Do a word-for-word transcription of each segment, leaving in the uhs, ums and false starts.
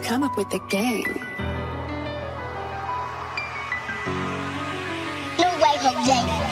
come up with the game. No way, Jose.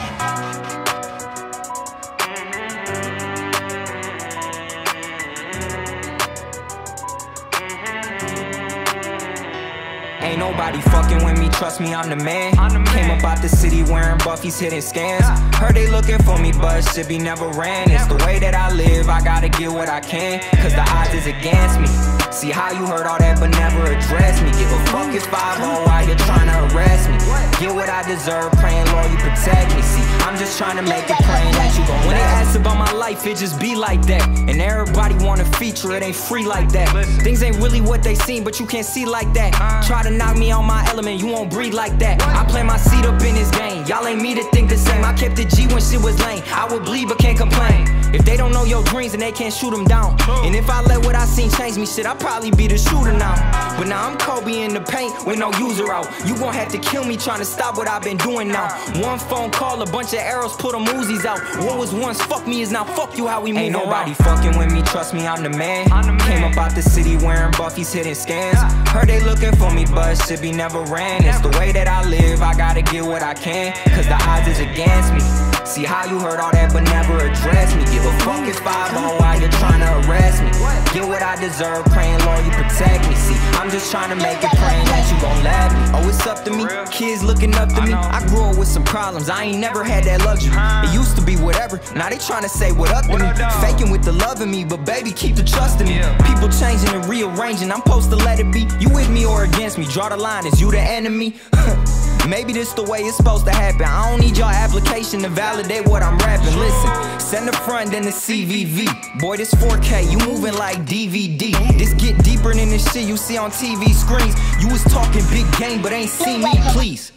Ain't nobody fucking with me, trust me, I'm the man. Came up out the city wearing Buffy's hitting scans. Heard they looking for me, but shit be never ran. It's the way that I live, I gotta get what I can, cause the odds is against me. See how you heard all that but never addressed me. Give a fuck if five oh while you're trying to arrest me. Get what I deserve, praying Lord you protect me. See, I'm just trying to make it, praying that you gon' when they ask about my life, it just be like that. And everybody wanna feature, it ain't free like that. Things ain't really what they seem, but you can't see like that. Try to knock me on my element, you won't breathe like that. I play my seat up in this game, y'all ain't me to think the same. I kept it G when shit was lame, I would bleed but can't complain. If they don't know your dreams and they can't shoot them down, and if I let what I seen change me, shit, I'll probably be the shooter now. But now I'm Kobe in the paint with no user out. You gon' have to kill me trying to stop what I've been doing now. One phone call, a bunch of arrows, put them Uzis out. What was once fuck me is now fuck you, how we move. Ain't nobody fucking with me, trust me, I'm the man. Came up out the city wearing Buffy's hitting scans. Heard they looking for me, but shit be never ran. It's the way that I live, I gotta get what I can, cause the odds is against me. See how you heard all that but never addressed me. Give a fuck if five oh while you're trying to arrest me. Get what I deserve, praying Lord you protect me. See, I'm just trying to make it, praying that you gon' let me. Oh, it's up to me, kids looking up to me. I grew up with some problems, I ain't never had that luxury. It used to be whatever, now they trying to say what up to me. Faking with the love in me, but baby keep the trust in me. People changing and rearranging, I'm supposed to let it be. You with me or against me, draw the line, is you the enemy? Maybe this the way it's supposed to happen. I don't need your application to validate what I'm rapping. Listen, send the front then the C V V. Boy, this four K, you moving like D V D. This get deeper than this shit you see on T V screens. You was talking big game but ain't seen me, please.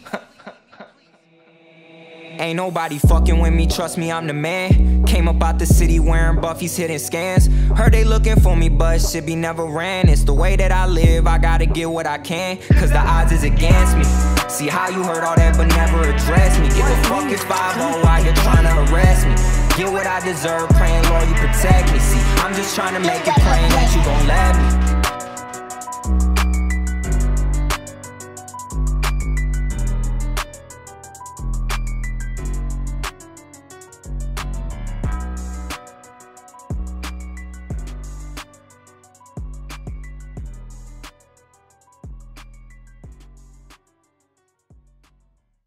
Ain't nobody fucking with me, trust me, I'm the man. Came up out the city wearing Buffy's hitting scans. Heard they looking for me, but shit be never ran. It's the way that I live, I gotta get what I can, cause the odds is against me. See how you heard all that but never addressed me. Give a fuck if five oh while you're trying to arrest me. Get what I deserve, praying Lord you protect me. See, I'm just trying to make it, praying that you gon' let me.